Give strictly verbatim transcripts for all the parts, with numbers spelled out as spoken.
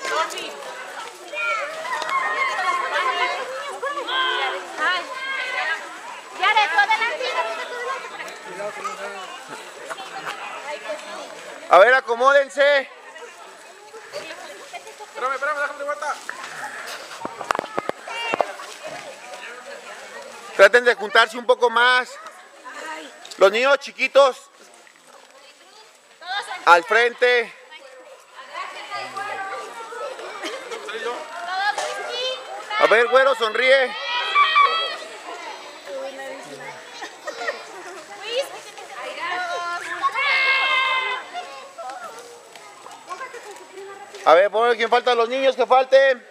A ver, acomódense. Espérame, espérame, déjame de vuelta. Traten de juntarse un poco más. Los niños chiquitos al frente. A ver, güero, sonríe. A ver, por quién falta, los niños que falten.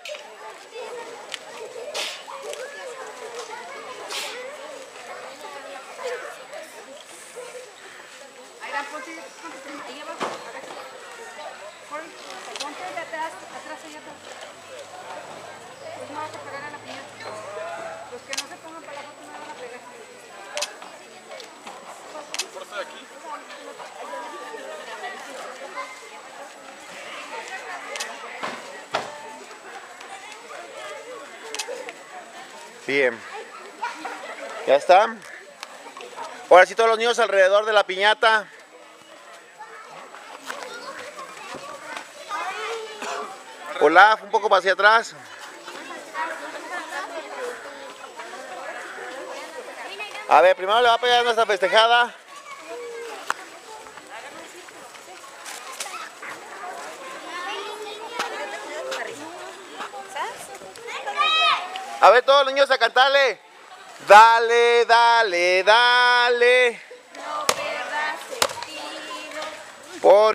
Bien. Ya está. Ahora sí todos los niños alrededor de la piñata. Olaf, un poco hacia atrás. A ver, primero le va a pegar nuestra festejada. A ver, todos los niños a cantarle. Dale, dale, dale. No pierdas el tiro. Por